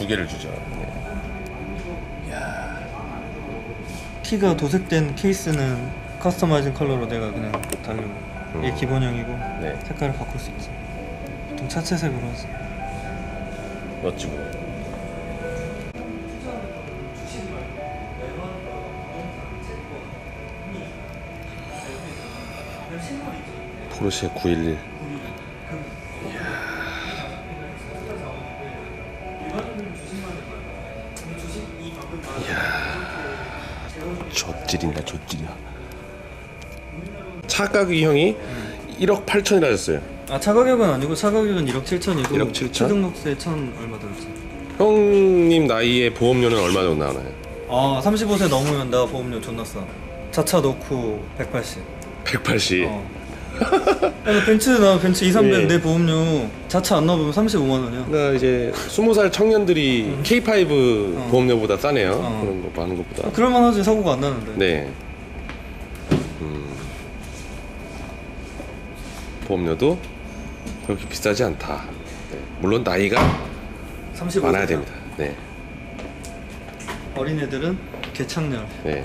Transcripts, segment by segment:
두 개를 주죠. 네. 이야. 키가 도색된 케이스는 커스터마이징 컬러로 내가 그냥 달리고 이게 기본형이고 네. 색깔을 바꿀 수 있어. 보통 차체색으로 하지. 멋지고. 포르쉐 911. 좆질이다 좆질이야. 차 가격이 형이 1억 8천이라 하셨어요. 아, 차 가격은 아니고 차 가격은 1억 7천이고 1억 7천? 취등록세 1,000 얼마 들었어. 형님 나이에 보험료는 얼마 정도 나오나요? 아, 35세 넘으면 나 보험료 존나 싸. 자차 넣고 180. 180. 나 벤츠 2, 300 예. 내 보험료 자차 안 넣으면 35만 원이야. 그러니까 이제 20살 청년들이 K5 보험료보다 싸네요. 그런 거 하는 것보다. 그럴만하지, 사고가 안 나는데. 네. 보험료도 그렇게 비싸지 않다. 네. 물론 나이가 35세 많아야 됩니다. 네. 어린애들은 개창렬. 네.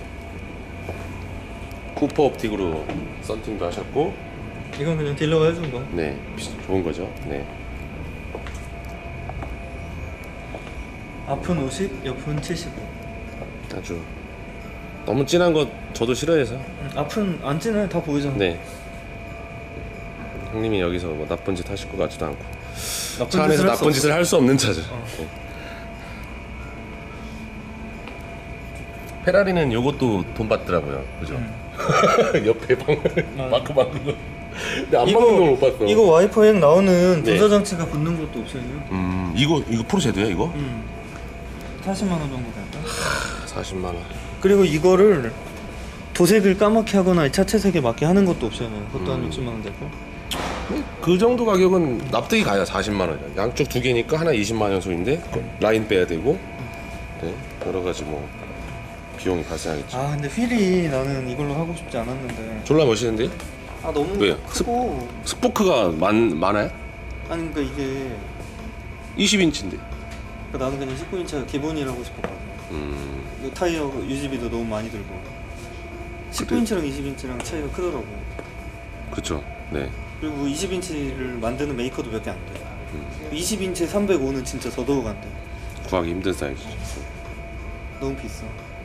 쿠퍼 옵틱으로 썬팅도 하셨고, 이건 그냥 딜러가 해준 거. 네, 좋은 거죠. 네. 앞은 50, 옆은 75. 아주 너무 진한 거 저도 싫어해서. 앞은 안 진해, 다 보이잖아. 네. 형님이 여기서 뭐 나쁜 짓 하실 것 같지도 않고. 나쁜 차 안에서 짓을 할수 나쁜 짓을 할 수 없는 차죠. 네. 페라리는 요것도 돈 받더라고요. 그죠? 옆에 마크 바꾸는 거. 근데 안 바꾸는 걸 못 봤어. 이거 와이퍼 핵 나오는 네. 조저 장치가 붙는 것도 옵션이에요. 이거 포르쉐도요, 이거? 40만 원 정도 될까? 40만 원. 그리고 이거를 도색을 까맣게 하거나 차체색에 맞게 하는 것도 옵션이에요. 그것도 한 60만 원 될까? 그 정도 가격은 납득이 가요. 40만 원. 양쪽 두 개니까 하나 20만 원 소인데 라인 빼야 되고, 네, 여러 가지 뭐 비용이 발생하겠죠. 아, 근데 휠이 나는 이걸로 하고 싶지 않았는데. 졸라 멋있는데? 아, 너무 왜요? 크고. 스포크가 많아요? 아니, 그러니까 이게 20인치인데. 그러니까 나는 그냥 19인치가 기본이라고 싶었거든. 이 타이어 유지비도 너무 많이 들고. 19인치랑 20인치랑 차이가 크더라고. 그쵸. 네. 그리고 20인치를 만드는 메이커도 몇 개 안 돼. 20인치 305는 진짜 더더욱 안 돼. 구하기 힘든 사이즈죠. 너무 비싸.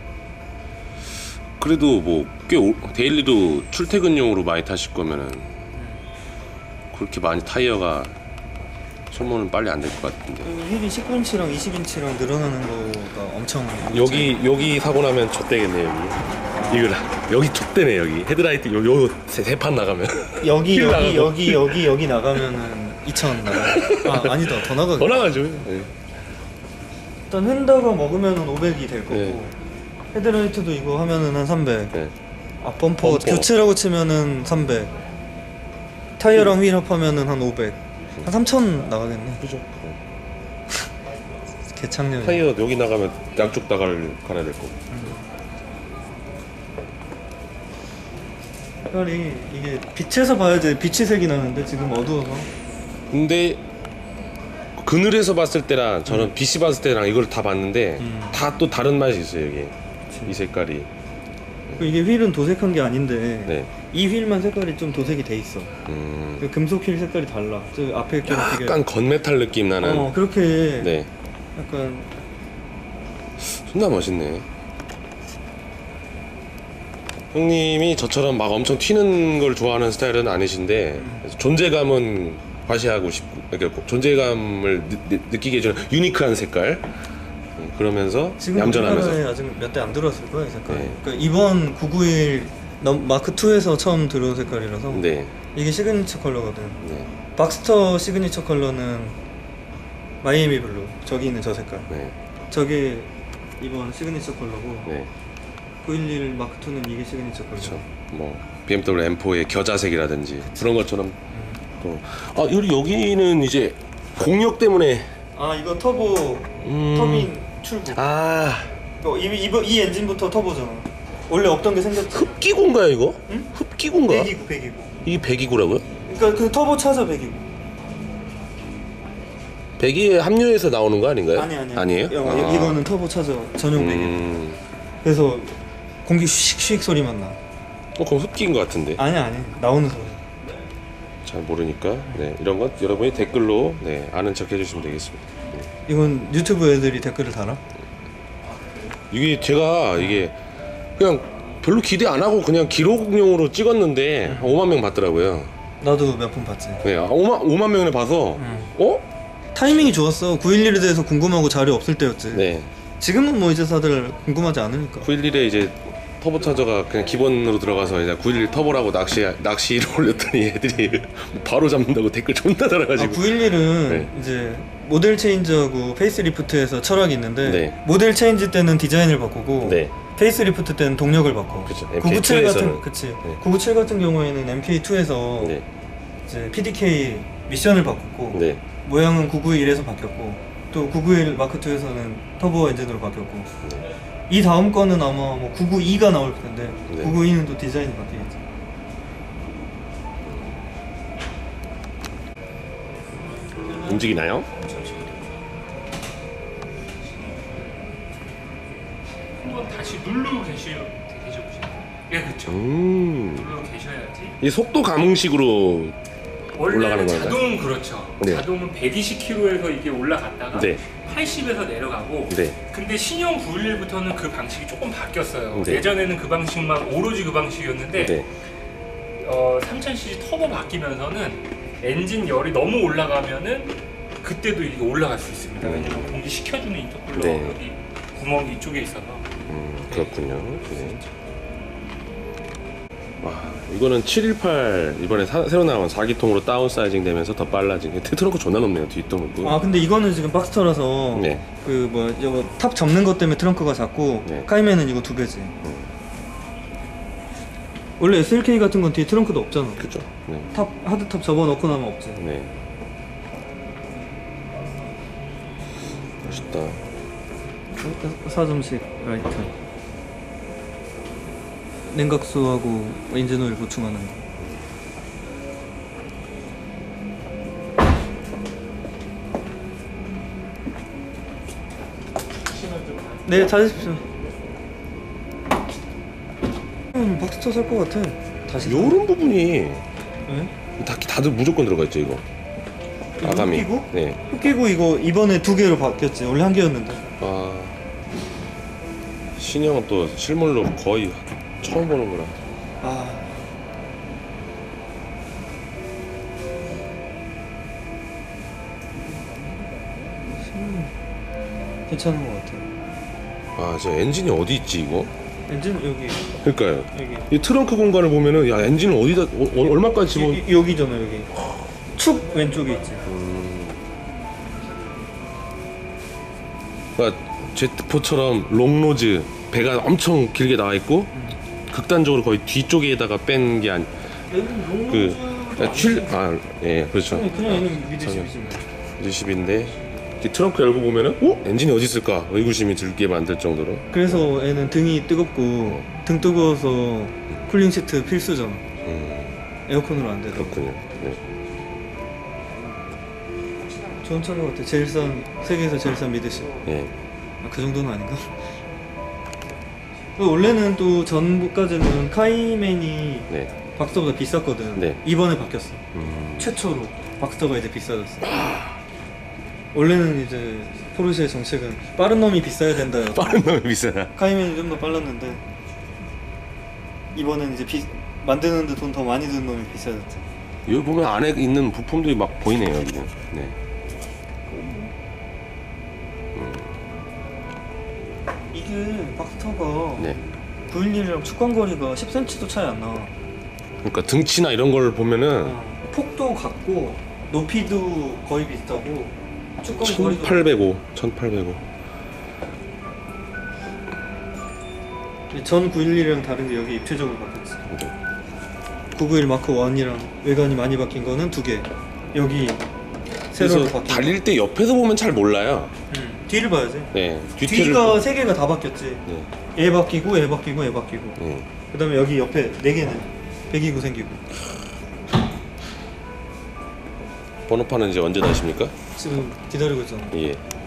그래도 뭐 꽤 데일리로 출퇴근용으로 많이 타실 거면은 그렇게 많이 타이어가 소모는 빨리 안 될 것 같은데. 그리고 휠이 19인치랑 20인치랑 늘어나는 거가 엄청. 여기 사고 나면 좆대겠네 여기. 이거 여기 좆대네 여기. 헤드라이트 요 세 판 나가면. 여기 나가고. 여기 나가면은 2,000 나가. 아, 아니다, 더 나가겠다. 더 나가죠. 네. 일단 휀다가 먹으면은 500이 될 거고. 네. 헤드라이트도 이거 하면은 한 300. 네. 앞범퍼 교체라고 치면은 300. 타이어랑 휠 합하면은 한 500. 한 3,000 나가겠네. 그죠. 개창렬. 타이어 여기 나가면 양쪽 다 가야 될 거고. 색깔이 이게 빛에서 봐야지 빛이 색이 나는데 지금 어두워서. 근데 그늘에서 봤을 때랑 저는 빛이 봤을 때랑 이걸 다 봤는데 다 또 다른 맛이 있어요 여기. 그치. 이 색깔이. 이게 휠은 도색한 게 아닌데 네. 이 휠만 색깔이 좀 도색이 돼 있어. 그 금속 휠 색깔이 달라. 저 앞에 이렇게 약간 건메탈 느낌 나는. 그렇게. 네. 약간 존나 멋있네. 형님이 저처럼 막 엄청 튀는 걸 좋아하는 스타일은 아니신데 존재감은 과시하고 싶고, 그러니까 존재감을 느끼게 해주는 유니크한 색깔. 그러면서 지금 얌전하면서. 우리나라에 아직 몇 대 안 들어왔을 거야 이 색깔. 네. 그러니까 이번 991 마크 2에서 처음 들어온 색깔이라서. 네. 이게 시그니처 컬러거든. 네. 박스터 시그니처 컬러는 마이애미 블루. 저기 있는 저 색깔. 네. 저게 이번 시그니처 컬러고. 네. 911 마크 2는 이게 시그니처 컬러. 그렇죠. 뭐 BMW M4의 겨자색이라든지 그런 것처럼. 또 여기는 이제 공력 때문에. 아, 이거 터보 터빈 출구. 아, 이 엔진부터 터보잖아. 원래 없던 게 생겼지. 흡기구인가요 이거? 응? 흡기구인가? 배기구. 이게 배기구라고요? 그러니까 그 터보 차저 배기구. 배기에 합류해서 나오는 거 아닌가요? 아니에요? 이거는 터보 차저 전용 배기. 그래서 공기 슉슉 소리만 나. 그럼 흡기인 것 같은데. 아니 나오는 소리. 잘 모르니까 네, 이런 것 여러분이 댓글로 네, 아는 척 해주시면 되겠습니다. 이건 유튜브 애들이 댓글을 달아? 이게 제가 이게 그냥 별로 기대 안 하고 그냥 기록용으로 찍었는데 5만 명 봤더라고요. 나도 몇 분 봤지. 네, 5만 명을 봐서 타이밍이 좋았어. 911에 대해서 궁금하고 자료 없을 때였지. 네. 지금은 뭐 이제 다들 궁금하지 않으니까. 911에 이제 터보 차저가 그냥 기본으로 들어가서 이제 911 터보라고 낚시를 올렸더니 애들이 바로 잡는다고 댓글 존나 달아가지고. 911은 네. 이제 모델 체인지하고 페이스리프트에서 철학이 있는데 네. 모델 체인지 때는 디자인을 바꾸고 네. 페이스리프트 때는 동력을 바꿔. 그쵸. 997 같은 MK2에서는. 그치. 네. 997 같은 경우에는 MK2에서 네. 이제 PDK 미션을 바꿨고 네. 모양은 991에서 바뀌었고 또 991 마크 2에서는 터보 엔진으로 바뀌었고 이 다음 거는 아마 뭐 992가 나올 텐데 네. 992는 또 디자인이 바뀌겠지. 움직이나요? 한번 다시 누르고 계셔보시면. 예, 그렇죠. 누르고 계셔야지. 이 속도 감응식으로 올라가는 원래는 건가요? 자동은 그렇죠. 네. 자동은 120km에서 이게 올라갔다가 네. 80에서 내려가고. 네. 근데 신형 911부터는 그 방식이 조금 바뀌었어요. 네. 예전에는 그 방식만 오로지 그 방식이었는데 네. 3000cc 터보 바뀌면서는 엔진 열이 너무 올라가면은 그때도 이게 올라갈 수 있습니다. 왜냐면 공기 식혀주는 인터쿨러 네. 여기 구멍이 이쪽에 있어서. 그렇군요. 네. 와, 이거는 718 이번에 새로 나온 4기통으로 다운 사이징 되면서 더 빨라진. 트렁크 존나 높네요. 뒷동은. 아 근데 이거는 지금 박스터라서 네. 그 뭐 이거 탑 접는 것 때문에 트렁크가 작고 네. 카이맨은 이거 2배지. 원래 SLK 같은 건 뒤에 트렁크도 없잖아. 그죠. 네. 탑 하드탑 접어놓고 나면 없지. 네. 멋있다. 4점씩 라이트. 냉각수하고 엔진 오일 보충하는 거. 네, 찾으십시오. 박스터 살 것 같아. 다시. 요런 부분이 네? 다들 무조건 들어가 있죠, 이거. 아가미. 흑기구? 네. 흑기구 이거 이번에 2개로 바뀌었지. 원래 1개였는데. 아. 신형은 또 실물로 거의 처음 보는 거라. 아. 괜찮은 것 같아. 아, 저 엔진이 어디 있지, 이거? 엔진 여기 그러니까요. 여기 이 트렁크 공간을 보면은 야, 엔진을 어디다 얼마까지 집어. 여기잖아 여기. 축 왼쪽에 있지. 그러니까 제트포처럼 롱노즈 배가 엄청 길게 나와 있고 극단적으로 거의 뒤쪽에다가 뺀 게 아니. 얘는 예, 그렇죠. 그냥 얘는 미드십이지. 미드십인데 트렁크 열고 보면은 엔진이 어디 있을까 의구심이 들게 만들 정도로. 그래서 얘는 등이 뜨겁고 등 뜨거워서 쿨링 시트 필수잖아. 에어컨으로 안 돼. 그렇군요. 네. 좋은 차인 것 같아. 제일 싼 세계에서 제일 싼 미드십. 예. 아, 그 정도는 아닌가? 원래는 또 전부까지는 카이맨이 네. 박스터보다 비쌌거든. 네. 이번에 바뀌었어. 최초로 박스터가 이제 비싸졌어. 원래는 이제 포르쉐의 정책은 빠른 놈이 비싸야 된다. 빠른 놈이 비싸다. 카이맨이 좀 더 빨랐는데 이번엔 이제 만드는데 돈 더 많이 드는 놈이 비싸졌지. 여기 보면 안에 있는 부품들이 막 보이네요, 여기는. 네. 이게 박스터가 네. 911이랑 축광거리가 10cm도 차이 안 나. 그러니까 등치나 이런 걸 보면은 폭도 같고 높이도 거의 비슷하고 축광거리도 1805. 전 911이랑 다른 게 여기 입체적으로 바뀌었지. 991 마크 1이랑 외관이 많이 바뀐 거는 2개. 여기 세로로 그래서 바뀐 달릴 때 옆에서 보면 잘 몰라요. 뒤를 봐야지. 네. 뒤가 3개가 다 바뀌었지. 네. 얘 바뀌고 얘 바뀌고 얘 바뀌고. 네. 그 다음에 여기 옆에 4개는 배기구 생기고. 번호판은 이제 언제 다십니까? 지금 기다리고 있잖아요. 예.